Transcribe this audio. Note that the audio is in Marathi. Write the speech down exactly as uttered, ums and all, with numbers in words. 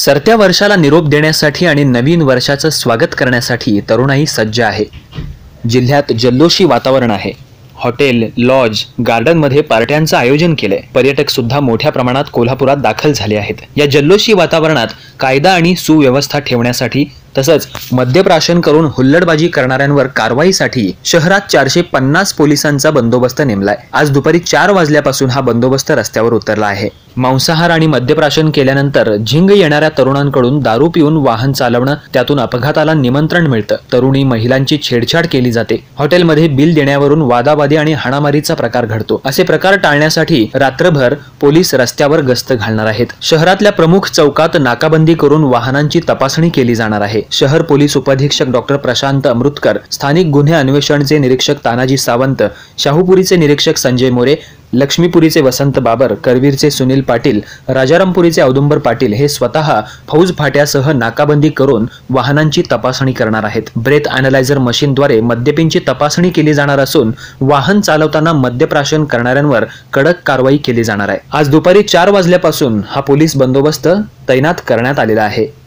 सरत्या वर्षाला निरोप देण्यासाठी आणि नवीन वर्षाचं स्वागत करण्यासाठी तरुणाई सज्ज आहे। जिल्ह्यात जल्लोषी वातावरण आहे। हॉटेल, लॉज, गार्डन मध्ये पार्ट्यांचं आयोजन केलंय। पर्यटक सुद्धा मोठ्या प्रमाणात कोल्हापुरात दाखल झाले आहेत। या जल्लोषी वातावरणात कायदा आणि सुव्यवस्था ठेवण्यासाठी तसंच मद्यप्राशन करून हुल्लडबाजी करणाऱ्यांवर कारवाईसाठी शहरात चारशे पन्नास पोलिसांचा बंदोबस्त नेमलाय। आज दुपारी चार वाजल्यापासून हा बंदोबस्त रस्त्यावर उतरला आहे। मांसाहार आणि मद्यप्राशन केल्यानंतर झिंग येणाऱ्या तरुणांकडून दारू पिऊन वाहन चालवणं, त्यातून अपघाताला निमंत्रण मिळतं। तरुणी महिलांची छेडछाड केली जाते। हॉटेलमध्ये बिल देण्यावरून वादावादी आणि हाणामारीचा प्रकार घडतो। असे प्रकार टाळण्यासाठी रात्रभर पोलीस रस्त्यावर गस्त घालणार आहेत। शहरातल्या प्रमुख चौकात नाकाबंदी करून वाहनांची तपासणी केली जाणार आहे। शहर पोलीस उपाधीक्षक डॉक्टर प्रशांत अमृतकर, स्थानिक गुन्हे अन्वेषणचे निरीक्षक तानाजी सावंत, शाहूपुरीचे निरीक्षक संजय मोरे, लक्ष्मीपुरीचे वसंत बाबर, करवीरचे सुनील पाटील, राजारामपुरीचे औदुंबर पाटील हे स्वतः फौज फाट्यासह नाकाबंदी करून वाहनांची तपासणी करणार आहेत। ब्रेथ अॅनालायझर मशीनद्वारे मद्यपींची तपासणी केली जाणार असून वाहन चालवताना मद्यप्राशन करणाऱ्यांवर कडक कारवाई केली जाणार आहे। आज दुपारी चार वाजल्यापासून हा पोलीस बंदोबस्त तैनात करण्यात आलेला आहे।